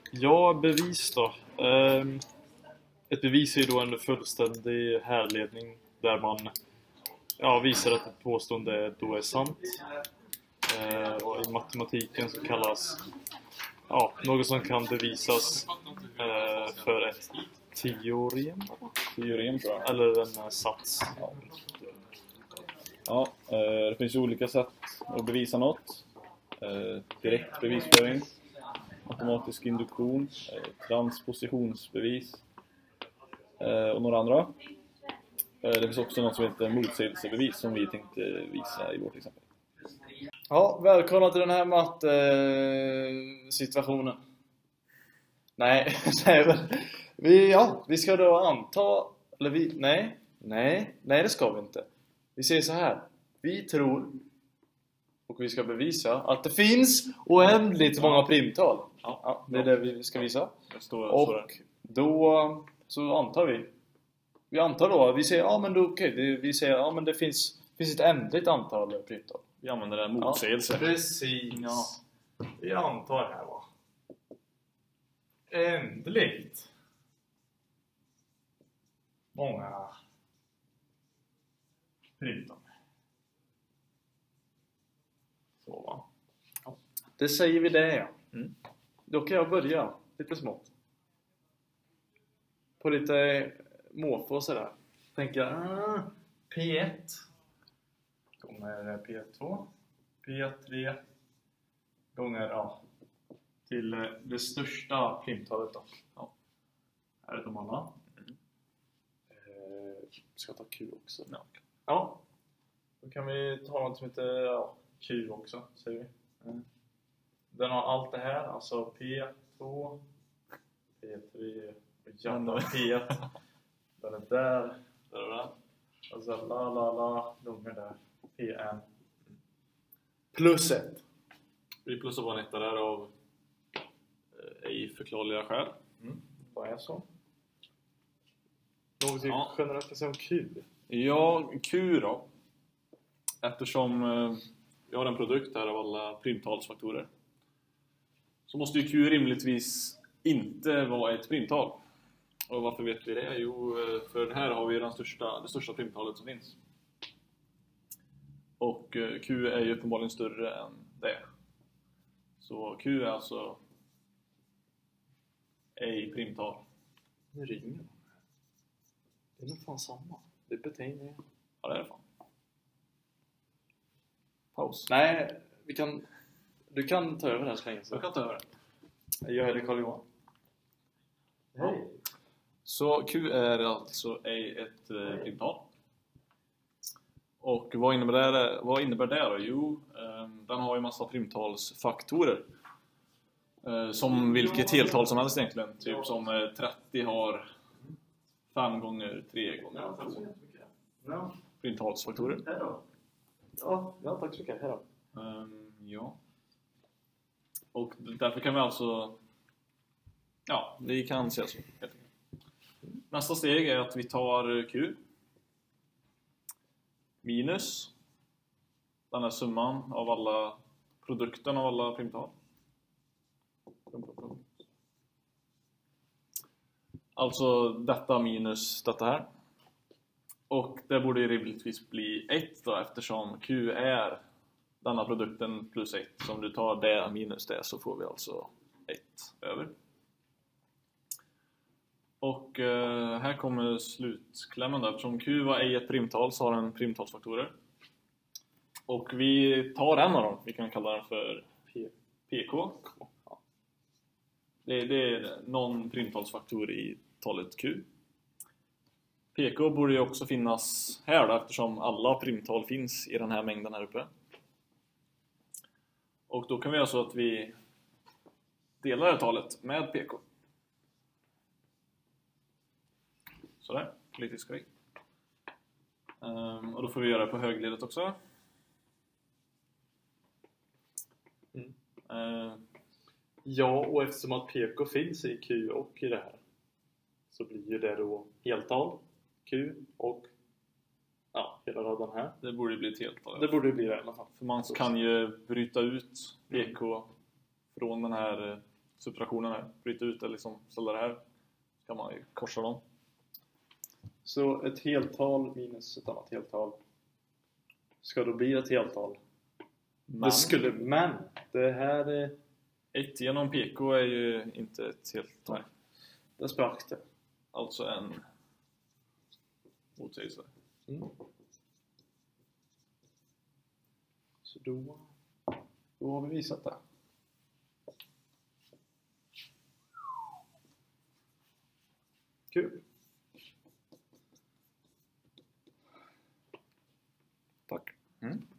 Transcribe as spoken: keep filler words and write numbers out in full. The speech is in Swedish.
Ja, bevis då. Um, ett bevis är ju då en fullständig härledning där man ja, visar att ett påstående då är sant. Uh, och i matematiken så kallas ja, något som kan bevisas uh, för ett teorem. Teorem tror jag. Eller en uh, sats. Ja. Ja, det finns ju olika sätt att bevisa något. Direkt bevisföring, automatisk induktion, transpositionsbevis och några andra. Det finns också något som heter motsägelsebevis som vi tänkte visa i vårt exempel. Ja, välkomna till den här matte-situationen. Nej, vi, ja, vi ska då anta, eller vi, nej, nej, nej det ska vi inte. Vi säger så här, vi tror och vi ska bevisa att det finns oändligt många primtal. Ja, ja, det är det vi ska visa. Står, och då så antar vi. Vi antar då, vi säger ja men då okej, okay, vi säger ja men det finns finns ett ändligt antal primtal. Vi använder det motsägelse. Ja, precis. Ja. Vi antar det här va. Ändligt. Många primtal. Så va. Ja. Det säger vi det ja. Mm. Då kan jag börja lite smått. På lite måfå och sådär. Tänker ah, P ett gånger P två P tre gånger ja, till det största primtalet då. Ja. Här är de alla. Mm. Eh, ska jag ta Q också? Ja. Ja. Då kan vi ta något som heter ja, Q också, säger vi. Mm. Den har allt det här, alltså P två, P tre och jävla P ett. Den är där, där är den. Och så la la la, gånger där, P en. Plus ett. Vi plussar på en etta där av eh, ej förklarliga skäl. Mm. Vad är så? Något ja. generellt kan säga om Q. Ja, Q då. Eftersom eh, vi har en produkt här av alla primtalsfaktorer. Så måste ju Q rimligtvis inte vara ett primtal. Och varför vet vi det? Jo, för här har vi den största, det största primtalet som finns. Och Q är ju uppenbarligen större än det. Så Q är alltså ej primtal. Nu ringer de. Det är nog fan samma. Det är beteckning. Ja, det är det fan. Paus. Nej, vi kan... Du kan ta över det här så länge. Så. Jag kan ta över det. Jag heter Carl-Johan. Hej. Så Q är alltså ej ett eh, primtal. Och vad innebär det, vad innebär det då? Jo, eh, den har ju massa primtalsfaktorer. Eh, som vilket heltal som helst egentligen. Typ som eh, trettio har fem gånger tre gånger två. Primtalsfaktorer. Ja, ja, tack så mycket. Hej då. Um, ja. Och därför kan vi alltså... Ja, vi kan se så. Nästa steg är att vi tar Q minus den här summan av alla produkten av alla primtal. Alltså detta minus detta här. Och det borde ju rimligtvis bli ett då, eftersom Q är denna produkten plus ett. Så om du tar det minus det så får vi alltså ett över. Och eh, här kommer slutklämmen då. Eftersom Q var ej ett primtal så har den primtalsfaktorer. Och vi tar en av dem. Vi kan kalla den för P- PK. Ja. Det, det är någon primtalsfaktor i talet Q. P K borde ju också finnas här då, eftersom alla primtal finns i den här mängden här uppe. Och då kan vi göra så att vi delar det här talet med P K. Sådär, politiskt korrekt. Um, och då får vi göra det på högledet också. Mm. Uh, ja, och eftersom att P K finns i Q och i det här så blir ju det då heltal Q och ja, hela raden här. Det borde bli ett heltal. Det borde bli det i alla fall. För man kan ju bryta ut P K från den här subtraktionen här. Bryta ut det liksom, ställa det här. Så kan man ju korsa dem. Så ett heltal minus ett annat heltal ska då bli ett heltal. Men Det skulle, men det här är... ett genom P K är ju inte ett helt tal. Det sprack det. Alltså en motsägelse. Mm. Så då, då har vi visat det. Kul. Tack. Mm.